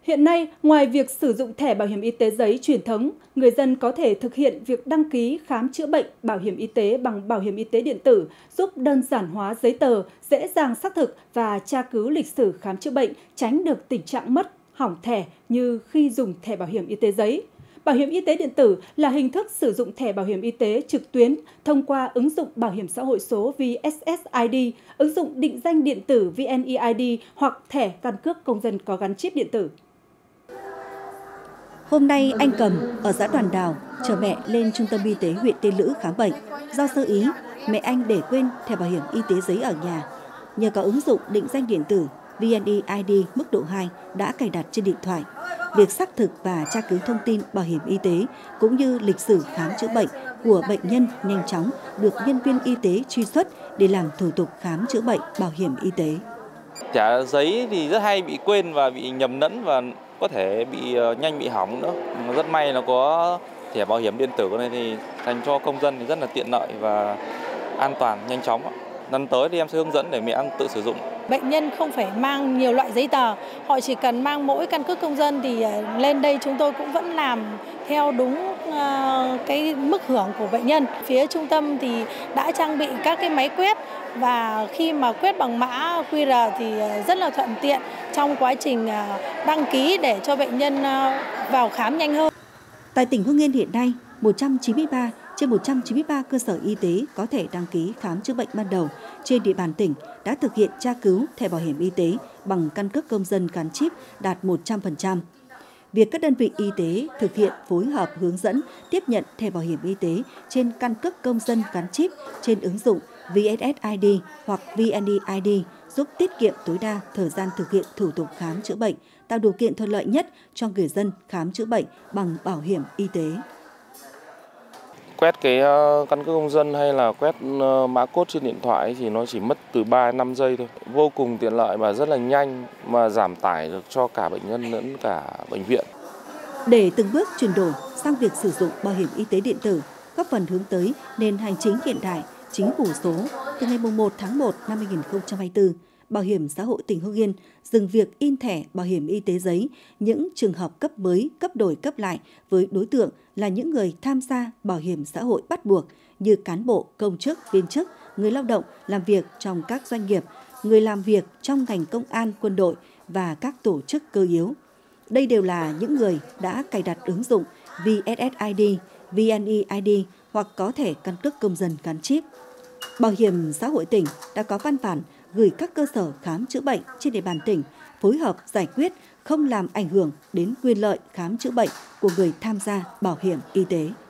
Hiện nay, ngoài việc sử dụng thẻ bảo hiểm y tế giấy truyền thống, người dân có thể thực hiện việc đăng ký khám chữa bệnh bảo hiểm y tế bằng bảo hiểm y tế điện tử, giúp đơn giản hóa giấy tờ, dễ dàng xác thực và tra cứu lịch sử khám chữa bệnh, tránh được tình trạng mất, hỏng thẻ như khi dùng thẻ bảo hiểm y tế giấy. Bảo hiểm y tế điện tử là hình thức sử dụng thẻ bảo hiểm y tế trực tuyến thông qua ứng dụng bảo hiểm xã hội số VSSID, ứng dụng định danh điện tử VNeID hoặc thẻ căn cước công dân có gắn chip điện tử. Hôm nay anh Cầm ở xã Đoàn Đào chở mẹ lên trung tâm y tế huyện Tiên Lữ khám bệnh. Do sơ ý, mẹ anh để quên thẻ bảo hiểm y tế giấy ở nhà. Nhờ có ứng dụng định danh điện tử VNeID mức độ 2 đã cài đặt trên điện thoại, việc xác thực và tra cứu thông tin bảo hiểm y tế cũng như lịch sử khám chữa bệnh của bệnh nhân nhanh chóng được nhân viên y tế truy xuất để làm thủ tục khám chữa bệnh bảo hiểm y tế. Thẻ giấy thì rất hay bị quên và bị nhầm lẫn và có thể nhanh bị hỏng nữa. Rất may nó có thẻ bảo hiểm điện tử này thì dành cho công dân thì rất là tiện lợi và an toàn, nhanh chóng. Lần tới thì em sẽ hướng dẫn để mẹ tự sử dụng. Bệnh nhân không phải mang nhiều loại giấy tờ, họ chỉ cần mang mỗi căn cước công dân thì lên đây chúng tôi cũng vẫn làm theo đúng cái mức hưởng của bệnh nhân. Phía trung tâm thì đã trang bị các cái máy quét và khi mà quét bằng mã QR thì rất là thuận tiện trong quá trình đăng ký để cho bệnh nhân vào khám nhanh hơn. Tại tỉnh Hưng Yên hiện nay, 193 trên 193 cơ sở y tế có thể đăng ký khám chữa bệnh ban đầu trên địa bàn tỉnh đã thực hiện tra cứu thẻ bảo hiểm y tế bằng căn cước công dân gắn chip đạt 100%. Việc các đơn vị y tế thực hiện phối hợp hướng dẫn tiếp nhận thẻ bảo hiểm y tế trên căn cước công dân gắn chip trên ứng dụng VSSID hoặc VNeID giúp tiết kiệm tối đa thời gian thực hiện thủ tục khám chữa bệnh, tạo điều kiện thuận lợi nhất cho người dân khám chữa bệnh bằng bảo hiểm y tế. Quét cái căn cước công dân hay là quét mã code trên điện thoại thì nó chỉ mất từ 3 đến 5 giây thôi. Vô cùng tiện lợi và rất là nhanh mà giảm tải được cho cả bệnh nhân lẫn cả bệnh viện. Để từng bước chuyển đổi sang việc sử dụng bảo hiểm y tế điện tử, góp phần hướng tới nền hành chính hiện đại, chính phủ số, từ ngày 1 tháng 1 năm 2024, Bảo hiểm xã hội tỉnh Hưng Yên dừng việc in thẻ bảo hiểm y tế giấy những trường hợp cấp mới, cấp đổi, cấp lại với đối tượng là những người tham gia bảo hiểm xã hội bắt buộc như cán bộ, công chức, viên chức, người lao động làm việc trong các doanh nghiệp, người làm việc trong ngành công an, quân đội và các tổ chức cơ yếu. Đây đều là những người đã cài đặt ứng dụng VSSID, VNeID hoặc có thẻ căn cước công dân gắn chip. Bảo hiểm xã hội tỉnh đã có văn bản gửi các cơ sở khám chữa bệnh trên địa bàn tỉnh phối hợp giải quyết không làm ảnh hưởng đến quyền lợi khám chữa bệnh của người tham gia bảo hiểm y tế.